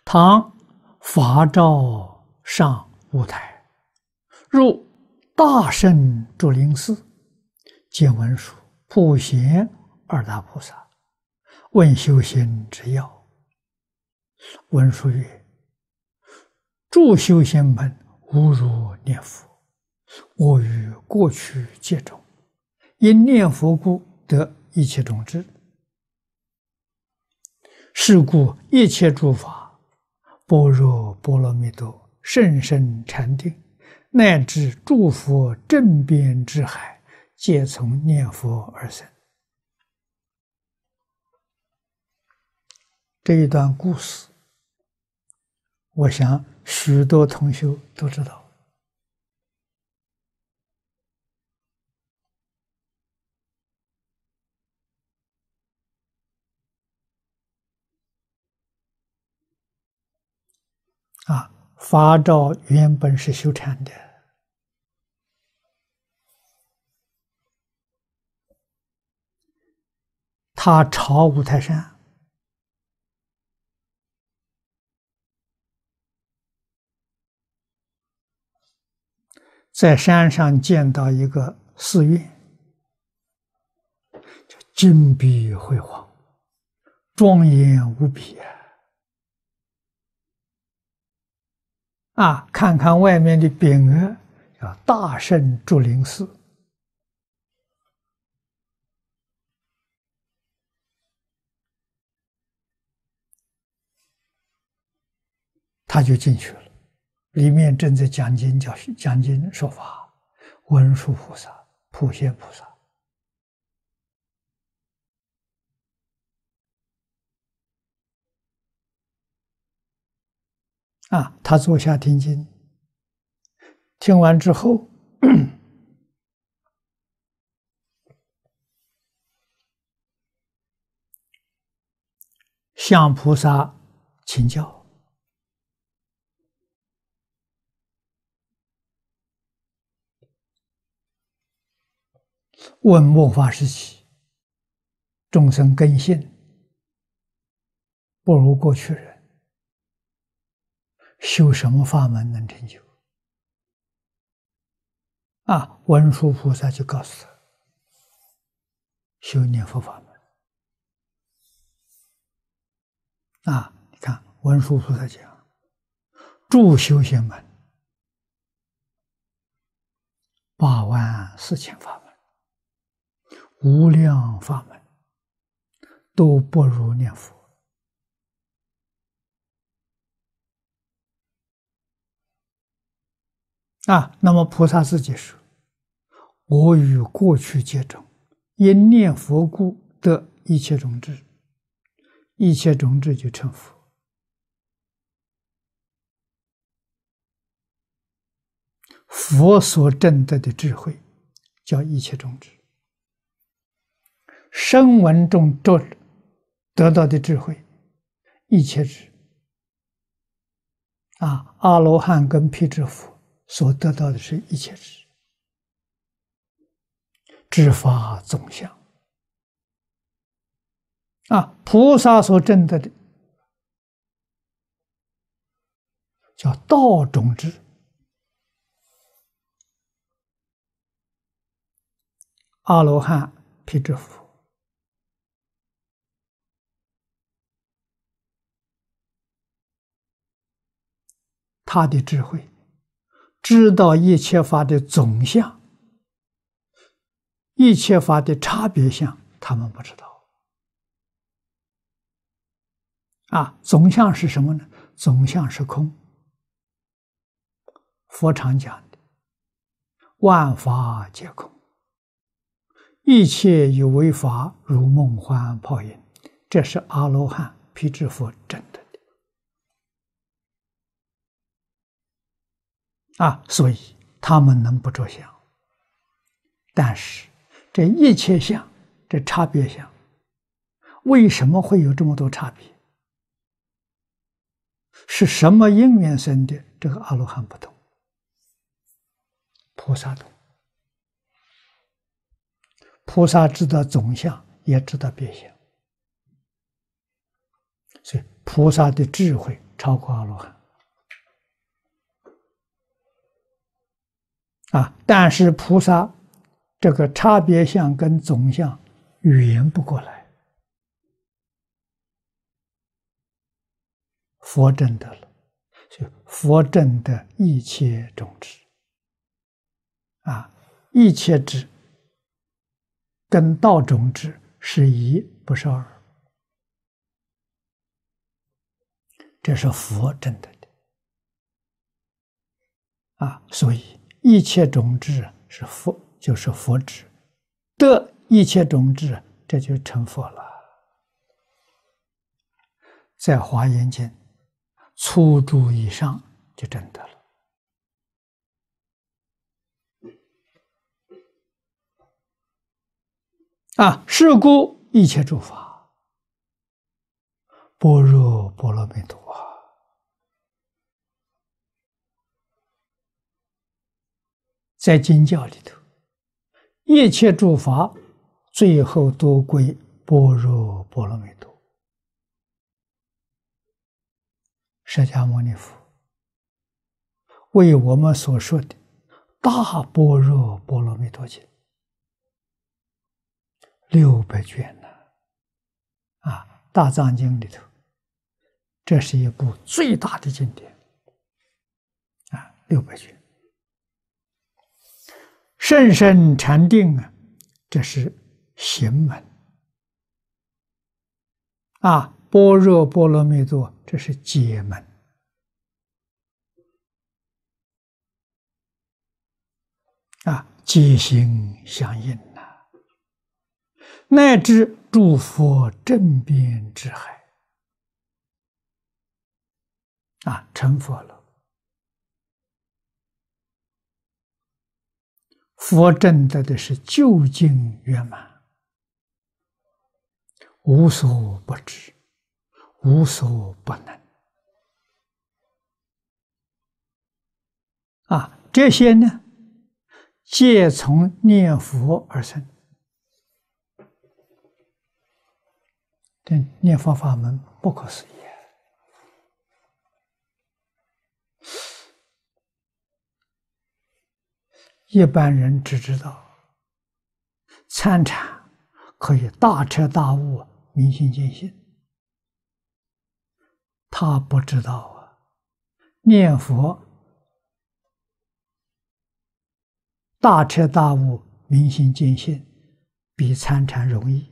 唐法照上五台，入大圣竹林寺，见文殊、普贤二大菩萨，问修行之要。文殊曰：“诸修仙门，无如念佛。我于过去界中，因念佛故，得一切种智。是故一切诸法，般若波罗蜜多，甚深禅定，乃至诸佛正遍智海，皆从念佛而生。”这一段故事，我想许多同学都知道。法照原本是修禅的，他朝五台山，在山上见到一个寺院，金碧辉煌，庄严无比看看外面的匾额，叫大圣竹林寺。他就进去了，里面正在讲经说法，文殊菩萨、普贤菩萨。他坐下听经，听完之后，向菩萨请教。问末法时期，众生根性不如过去人，修什么法门能成就？文殊菩萨就告诉他，修念佛法门。你看文殊菩萨讲，诸修仙门84000法门，无量法门，都不如念佛。那么菩萨自己说：“我于过去界中，因念佛故，得一切种智。一切种智就成佛。佛所证得的智慧，叫一切种智。声闻中得到的智慧，一切智。阿罗汉跟辟支佛所得到的是一切智，知法总相。菩萨所证得的叫道种智。阿罗汉、辟支佛，他的智慧知道一切法的总相，一切法的差别相，他们不知道。总相是什么呢？总相是空。佛常讲的，万法皆空，一切有为法，如梦幻泡影。这是阿罗汉、辟支佛证得的。所以他们能不着相。但是这一切相，这差别相，为什么会有这么多差别？是什么因缘生的？这个阿罗汉不懂，菩萨懂。菩萨知道总相，也知道别相，所以菩萨的智慧超过阿罗汉。但是菩萨这个差别相跟总相圆不过来，佛证得了，所以佛证得一切种智，一切智跟道种智是一，不是二，这是佛证得的所以一切种智是佛，就是佛智，得一切种智，这就成佛了。在华严经初住以上就证得了。是故一切诸法般若波罗蜜多在经教里头，一切诸法最后都归般若波罗蜜多。释迦牟尼佛为我们所说的大般若波罗蜜多经600卷呢，大藏经里头，这是一部最大的经典，600卷。甚深禅定这是行门般若波罗蜜多这是解门解行相应乃至诸佛正遍智海成佛了。佛证得的是究竟圆满，无所不知，无所不能这些呢，皆从念佛而生。这念佛法门不可思议一般人只知道参禅可以大彻大悟、明心见性，他不知道念佛大彻大悟、明心见性比参禅容易。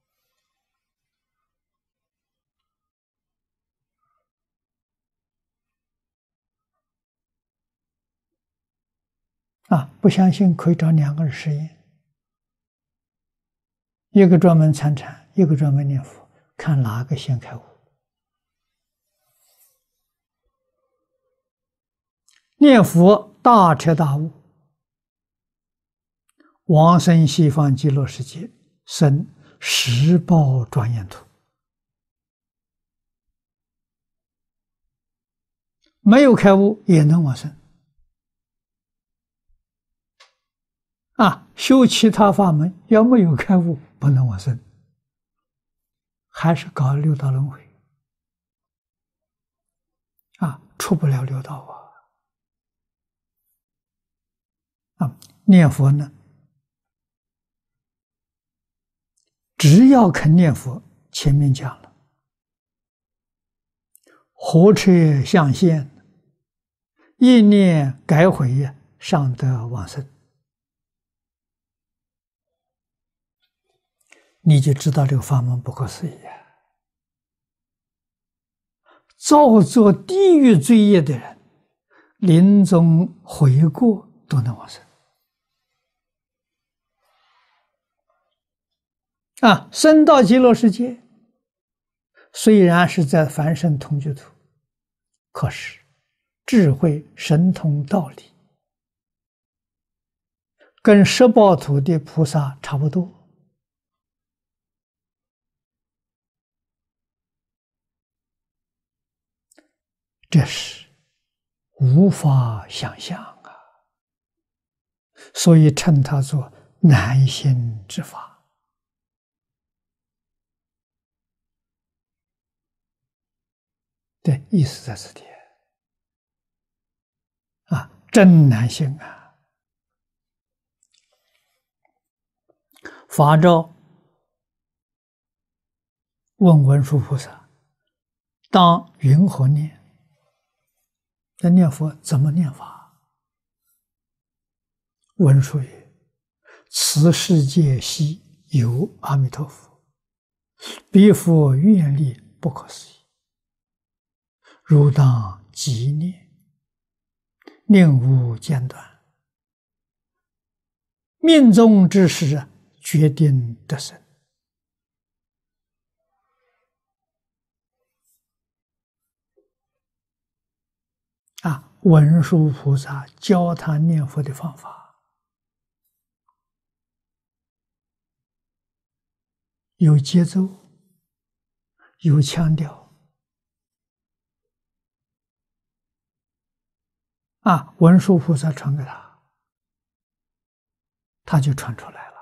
不相信可以找2个人实验，一个专门参禅，一个专门念佛，看哪个先开悟。念佛大彻大悟，往生西方极乐世界，生十报庄严土。没有开悟也能往生修其他法门，要没有开悟不能往生，还是搞六道轮回出不了六道念佛呢，只要肯念佛，前面讲了，火车象限，一念改悔上得往生。你就知道这个法门不可思议造作地狱罪业的人，临终悔过都能往生升到极乐世界，虽然是在凡圣同居土，可是智慧神通道理跟十报土的菩萨差不多。这是无法想象所以称它做难行之法对，意思在此地啊，真难信啊！法照问文殊菩萨：当云何念？那念佛怎么念法？文殊曰：此世界悉有阿弥陀佛，彼佛愿力不可思议，汝当即念，令无间断，命中之时，决定得生。文殊菩萨教他念佛的方法，有节奏，有腔调。文殊菩萨传给他，他就传出来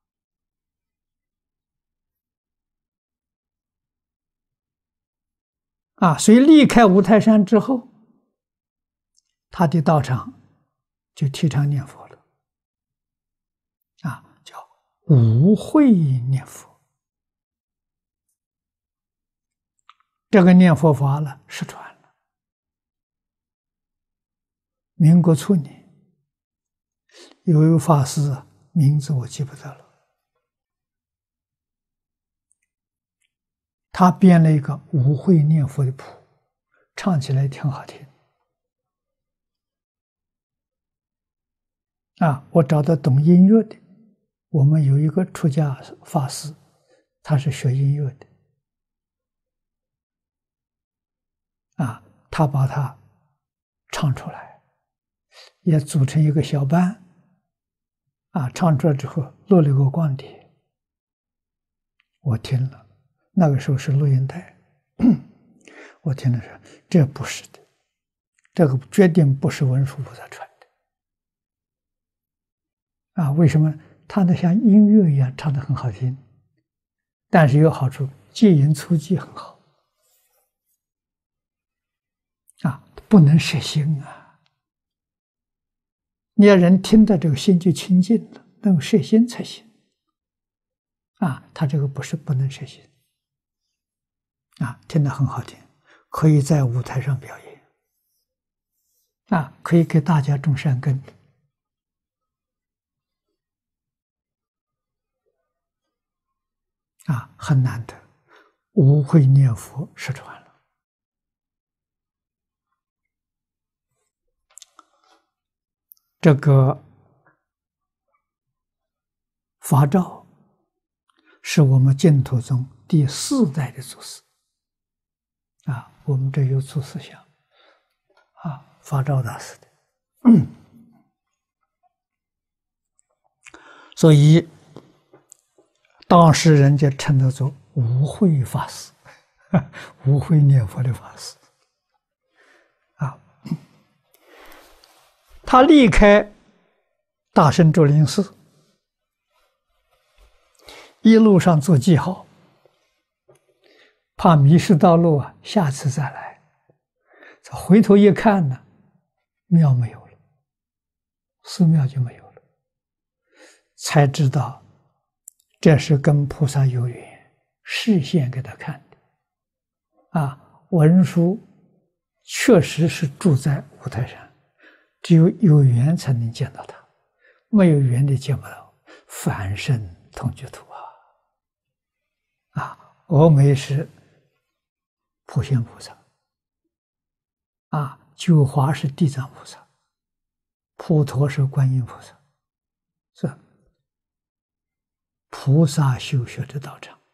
了。所以离开五台山之后，他的道场就提倡念佛了，叫无会念佛。这个念佛法了失传了。民国初年，有一位法师，名字我记不得了，他编了一个无会念佛的谱，唱起来挺好听。我找到懂音乐的，我们有一个出家法师，他是学音乐的，他把它唱出来，也组成一个小班，唱出来之后录了个光碟，我听了，那个时候是录音带，我听了说这不是的，这个决定不是文殊菩萨传的。为什么？他那像音乐一样唱得很好听，但是有好处，戒淫粗记很好。不能摄心啊！你要人听到这个心就清净了，能摄心才行。他这个不能摄心。听得很好听，可以在舞台上表演。可以给大家种善根。很难得，无会念佛失传了。这个法照是我们净土宗第4代的祖师。我们这有祖师像，法照大师的。所以当时人家称他做无会法师，无会念佛的法师。他离开大圣竹林寺，一路上做记号，怕迷失道路下次再来。回头一看呢，庙没有了，寺庙就没有了，才知道这是跟菩萨有缘，示现给他看的。文殊确实是住在五台山，只有有缘才能见到他，没有缘的见不到。凡圣同居土峨眉是普贤菩萨，九华是地藏菩萨，普陀是观音菩萨，是菩萨修学的道场。